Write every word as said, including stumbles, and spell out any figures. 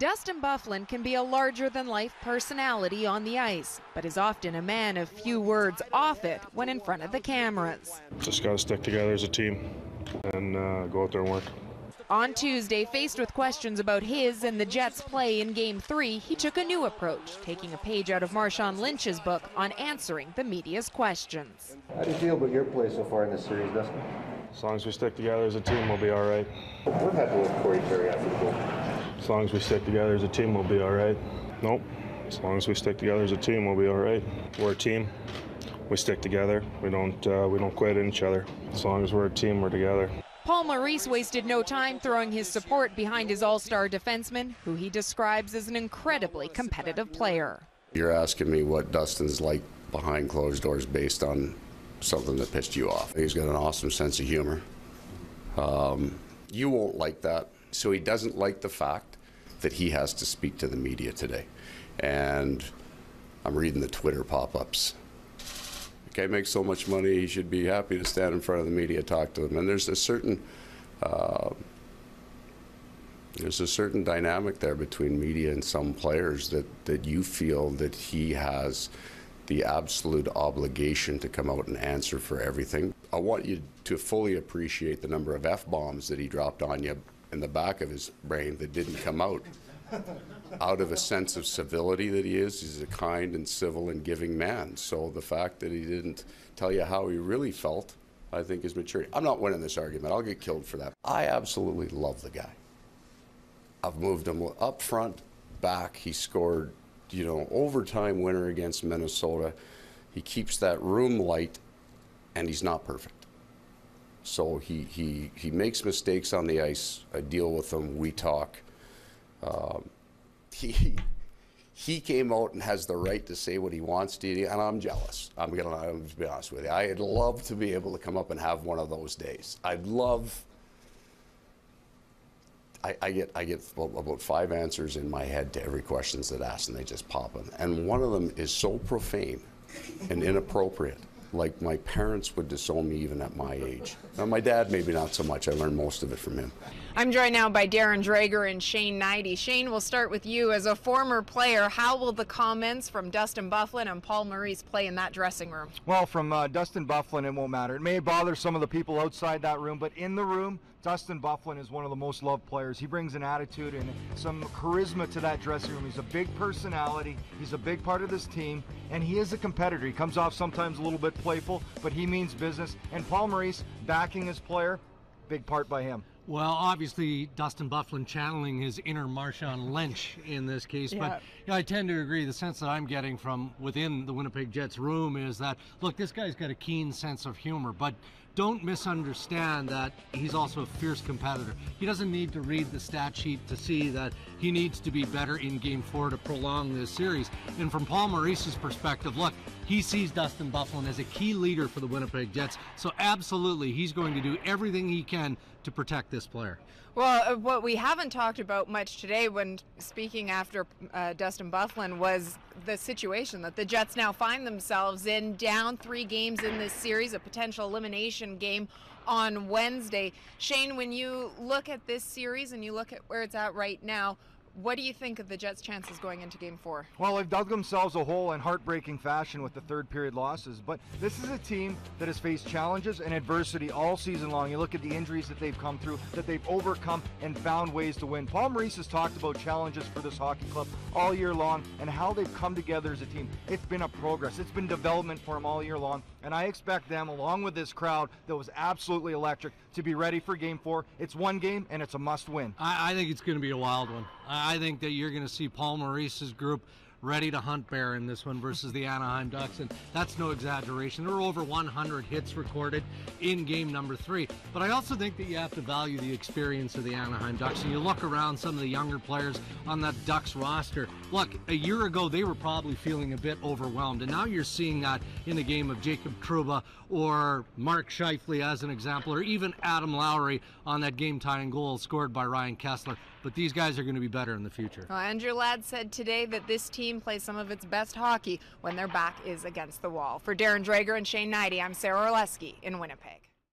Dustin Byfuglien can be a larger-than-life personality on the ice, but is often a man of few words off it when in front of the cameras. Just got to stick together as a team and uh, go out there and work. On Tuesday, faced with questions about his and the Jets' play in Game three, he took a new approach, taking a page out of Marshawn Lynch's book on answering the media's questions. How do you feel about your play so far in this series, Dustin? As long as we stick together as a team, we'll be all right. What happened with Corey Perry after the goal? As long as we stick together as a team, we'll be all right. Nope. As long as we stick together as a team, we'll be all right. We're a team. We stick together. We don't. Uh, we don't quit at each other. As long as we're a team, we're together. Paul Maurice wasted no time throwing his support behind his all-star defenseman, who he describes as an incredibly competitive player. You're asking me what Dustin's like behind closed doors based on something that pissed you off. He's got an awesome sense of humor. Um, you won't like that. So he doesn't like the fact that he has to speak to the media today. And I'm reading the Twitter pop-ups. The guy makes so much money, he should be happy to stand in front of the media and talk to them. And there's a certain uh, there's a certain dynamic there between media and some players that, that you feel that he has the absolute obligation to come out and answer for everything. I want you to fully appreciate the number of F-bombs that he dropped on you in the back of his brain that didn't come out. Out of a sense of civility that he is, he's a kind and civil and giving man. So the fact that he didn't tell you how he really felt, I think is maturity. I'm not winning this argument. I'll get killed for that. I absolutely love the guy. I've moved him up front, back. He scored, you know, overtime winner against Minnesota. He keeps that room light, and he's not perfect. So he, he, he makes mistakes on the ice. I deal with them. We talk. Um, he he came out and has the right to say what he wants to, and I'm jealous. I'm gonna I'm to be honest with you. I'd love to be able to come up and have one of those days. I'd love. I, I get I get about five answers in my head to every question that's asked, and they just pop in. And one of them is so profane and inappropriate, like my parents would disown me even at my age. Now, my dad, maybe not so much. I learned most of it from him. I'm joined now by Darren Dreger and Shane Knighty. Shane, we'll start with you. As a former player, how will the comments from Dustin Byfuglien and Paul Maurice play in that dressing room? Well, from uh, Dustin Byfuglien, it won't matter. It may bother some of the people outside that room, but in the room, Dustin Byfuglien is one of the most loved players. He brings an attitude and some charisma to that dressing room. He's a big personality. He's a big part of this team, and he is a competitor. He comes off sometimes a little bit playful, but he means business. And Paul Maurice backing his player, big part by him. Well, obviously, Dustin Byfuglien channeling his inner Marshawn Lynch in this case. Yeah. But you know, I tend to agree. The sense that I'm getting from within the Winnipeg Jets room is that, look, this guy's got a keen sense of humor, but don't misunderstand that he's also a fierce competitor. He doesn't need to read the stat sheet to see that he needs to be better in game four to prolong this series. And from Paul Maurice's perspective, look, he sees Dustin Byfuglien as a key leader for the Winnipeg Jets. So absolutely, he's going to do everything he can to protect this player. Well, uh, what we haven't talked about much today when speaking after uh, Dustin Byfuglien was the situation that the Jets now find themselves in, down three games in this series, a potential elimination game on Wednesday. Shane, when you look at this series and you look at where it's at right now, what do you think of the Jets' chances going into game four? Well, they've dug themselves a hole in heartbreaking fashion with the third period losses, but this is a team that has faced challenges and adversity all season long. You look at the injuries that they've come through, that they've overcome and found ways to win. Paul Maurice has talked about challenges for this hockey club all year long and how they've come together as a team. It's been a progress. It's been development for them all year long, and I expect them, along with this crowd that was absolutely electric, to be ready for game four. It's one game, and it's a must-win. I, I think it's going to be a wild one. I think that you're going to see Paul Maurice's group ready to hunt bear in this one versus the Anaheim Ducks, and that's no exaggeration. There were over one hundred hits recorded in game number three, but I also think that you have to value the experience of the Anaheim Ducks, and you look around some of the younger players on that Ducks roster. Look, a year ago they were probably feeling a bit overwhelmed, and now you're seeing that in the game of Jacob Trouba or Mark Scheifele as an example, or even Adam Lowry on that game-tying goal scored by Ryan Kessler. But these guys are going to be better in the future. Well, Andrew Ladd said today that this team plays some of its best hockey when their back is against the wall. For Darren Dreger and Shane Knighty, I'm Sara Orlesky in Winnipeg.